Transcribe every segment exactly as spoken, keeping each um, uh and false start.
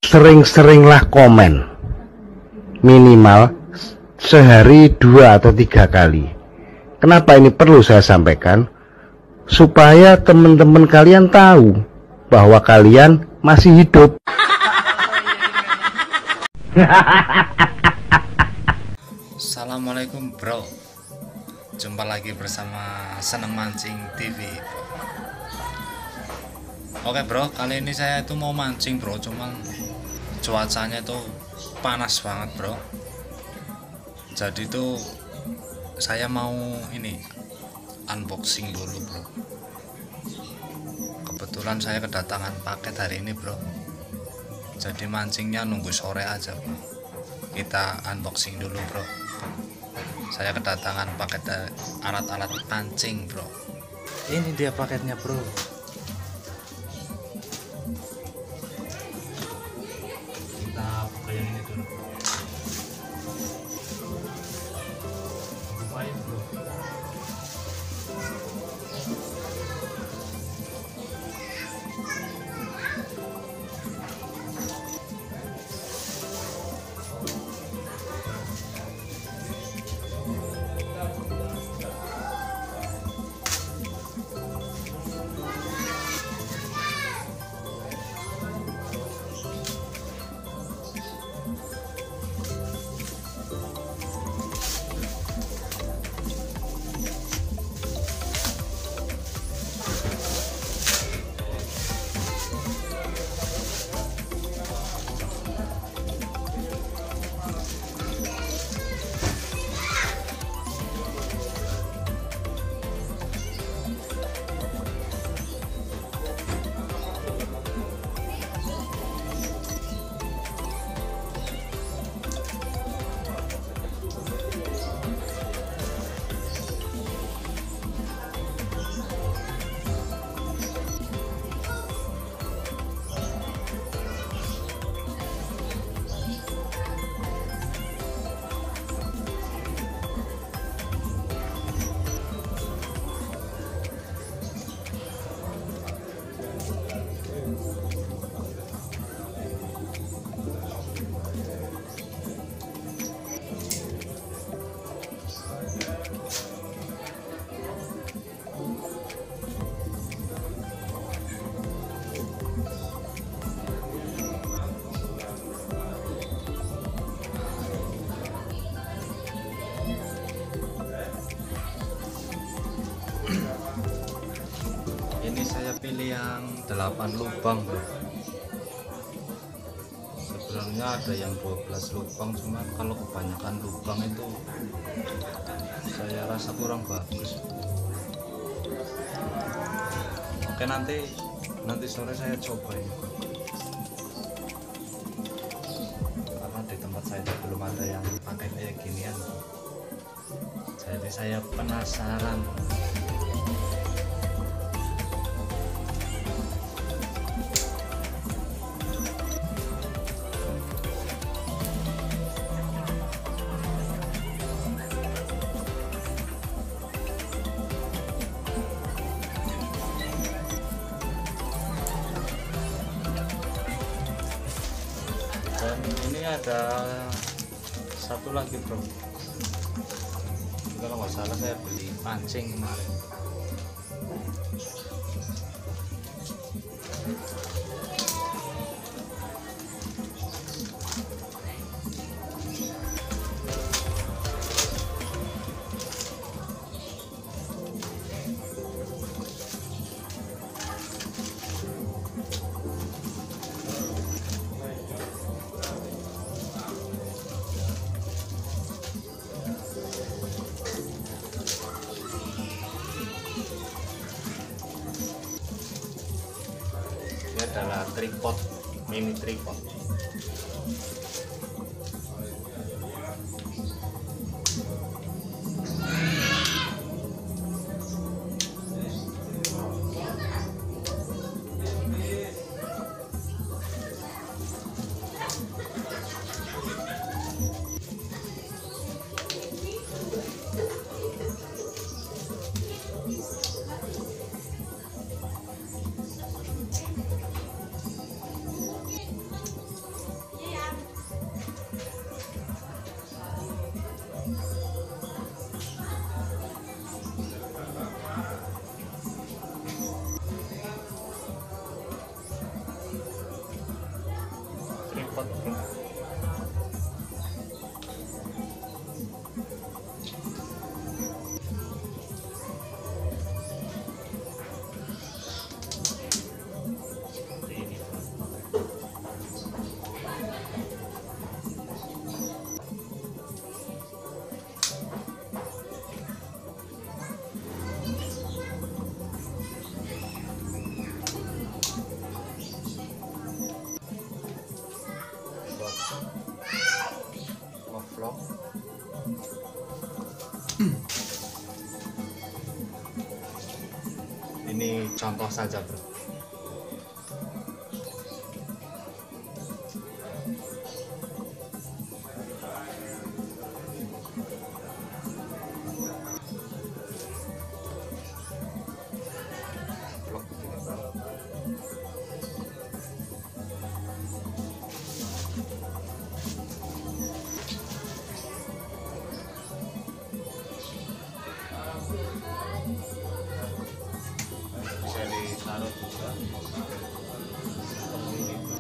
sering-seringlah komen, minimal sehari dua atau tiga kali. Kenapa ini perlu saya sampaikan? Supaya teman-teman kalian tahu bahwa kalian masih hidup. Assalamualaikum bro, jumpa lagi bersama Seneng Mancing T V. Oke bro, kali ini saya itu mau mancing bro, cuman cuacanya itu panas banget bro. Jadi tuh saya mau ini unboxing dulu bro. Kebetulan saya kedatangan paket hari ini bro, jadi mancingnya nunggu sore aja bro. Kita unboxing dulu bro. Saya kedatangan paket alat-alat pancing bro. Ini dia paketnya bro. Kita buka yang ini dulu. Bukain bro. Ini saya pilih yang delapan lubang bro. Sebenarnya ada yang dua belas lubang, cuma kalau kebanyakan lubang itu saya rasa kurang bagus. Oke, nanti nanti sore saya coba ini bro. Karena di tempat saya belum ada yang pakai kayak ginian, jadi saya penasaran. Dan ini ada satu lagi bro, kalau nggak salah saya beli pancing kemarin. Ini adalah tripod, mini tripod. Ini contoh saja bro. Bisa ditaruh juga seperti ini bro.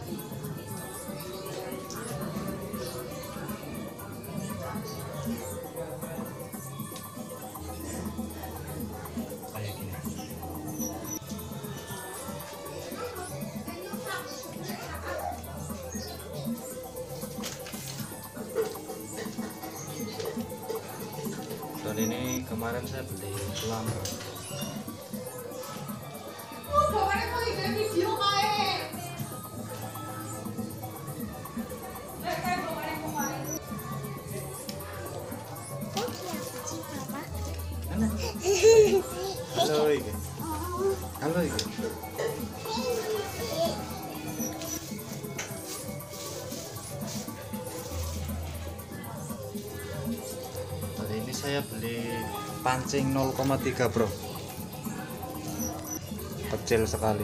Kayak gini. Dan ini kemarin saya beli tulang bro. Halo iki. Halo iki. Kali ini saya beli pancing nol koma tiga bro. Kecil sekali.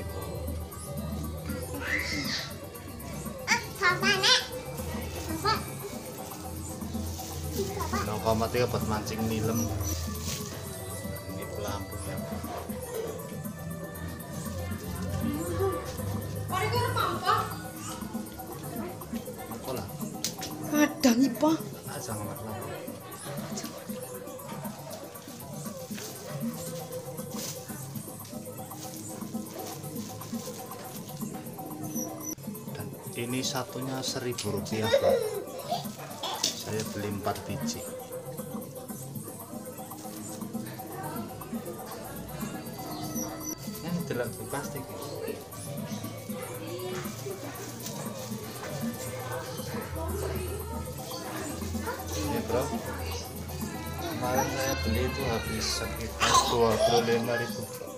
nol koma tiga buat mancing nilem. Ini pelampungnya. Apa lah? Kadang ipa. Aja ngemat lampu. Dan ini satunya seribu rupiah bro. Saya beli empat biji. Ini tidak di plastik ya? Ini bro, kemarin saya beli itu habis sekitar dua puluh lima ribu.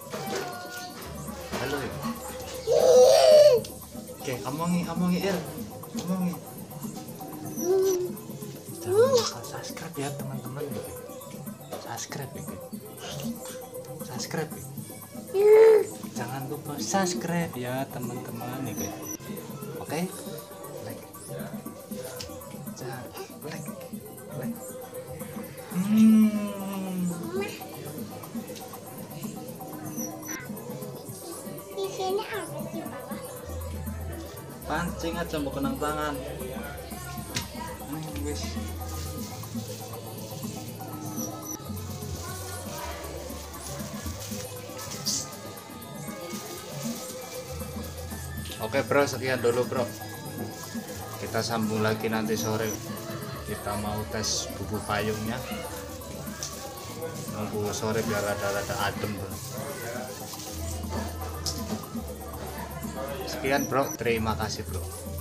Halo ya. Oke, omongi omongi Ir, omongi. Jangan lupa subscribe ya teman-teman. Subscribe ya. Subscribe ya. Jangan lupa subscribe ya teman-teman ya. Oke? Like. Jangan like. Like. Hmm. Di sini apa sih, Papa? Pancing aja mau kenang tangan. Hmm, wis. Oke bro, sekian dulu bro. Kita sambung lagi nanti sore. Kita mau tes bubuk payungnya. Nunggu sore biar rada-rada adem bro. Sekian bro, terima kasih bro.